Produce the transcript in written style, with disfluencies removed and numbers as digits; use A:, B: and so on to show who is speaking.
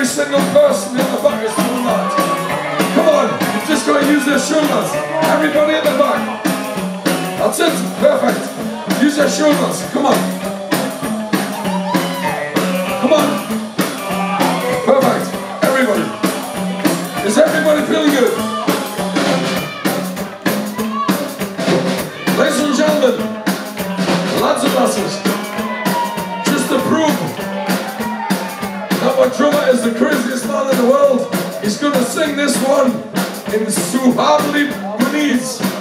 A: single person in the back is doing that. Come on, you've just got to use their shoulders. Everybody at the back. That's it, perfect. Use your shoulders, come on. Come on. Perfect, everybody. Is everybody feeling good? Ladies and gentlemen, lads and lasses, just to prove that my drummer is the craziest man in the world, he's going to sing this one in Suhavli Buniz.